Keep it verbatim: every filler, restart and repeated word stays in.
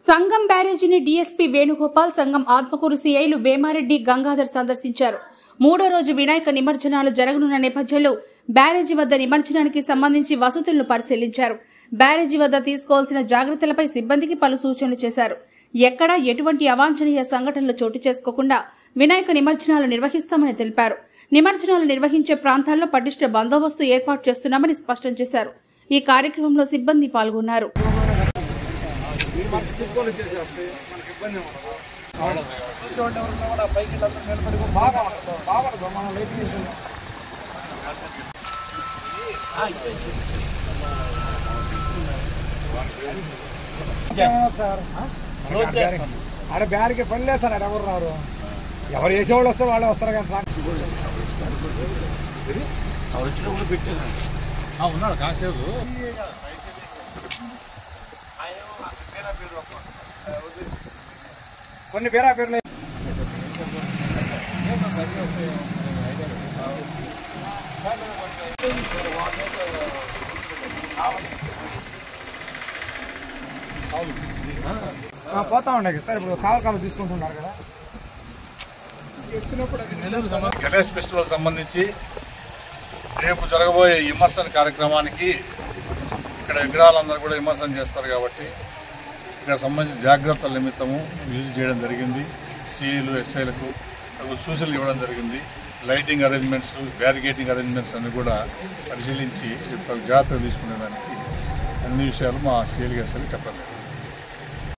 సంగం బ్యారేజీని డీఎస్పీ వేణుగోపాల్, సంగం ఆత్మకూరు సీఐలు వేమారెడ్డి, గంగాధర్ సందర్శించారు. మూడో రోజు వినాయక నిమజ్జనాలు జరగనున్న నేపథ్యంలో బ్యారేజీ వద్ద నిమజ్జనానికి సంబంధించి వసతులను పరిశీలించారు. బ్యారేజీ వద్ద తీసుకోవాల్సిన జాగ్రత్తలపై సిబ్బందికి పలు సూచనలు చేశారు. ఎక్కడా ఎటువంటి అవాంఛనీయ సంఘటనలు చోటు చేసుకోకుండా వినాయక నిమజ్జనాలు నిర్వహిస్తామని తెలిపారు. నిమజ్జనాలు నిర్వహించే ప్రాంతాల్లో పటిష్ట బందోబస్తు ఏర్పాటు చేస్తున్నామని స్పష్టం చేశారు. ఈ కార్యక్రమంలో సిబ్బంది పాల్గొన్నారు. ఆడ బ్యాడ్కి పని లేదు సార్. ఎవరు రారు, ఎవరు వేసేవాళ్ళు వస్తారు వాళ్ళే వస్తారు. కానీ వచ్చినప్పుడు పెట్టాను ఉన్నాడు కాసేపు. కొన్ని పేరా పేర్లు పోతా ఉండే సార్. ఇప్పుడు కావాలి కావాలి తీసుకుంటున్నారు కదా. గణేష్ ఫెస్టివల్ సంబంధించి రేపు జరగబోయే విమర్శన కార్యక్రమానికి ఇక్కడ విగ్రహాలందరూ కూడా విమర్శన చేస్తారు కాబట్టి ఇక్కడ సంబంధించిన జాగ్రత్తల నిమిత్తము యూజ్ చేయడం జరిగింది. సీఈలు ఎస్ఐలకు సూచనలు ఇవ్వడం జరిగింది. లైటింగ్ అరేంజ్మెంట్స్, బ్యారికేటింగ్ అరేంజ్మెంట్స్ అన్ని కూడా పరిశీలించి జాగ్రత్తలు తీసుకునేదానికి అన్ని విషయాలు మా సీఎల్గా ఎస్ఐలు చెప్పలేదు.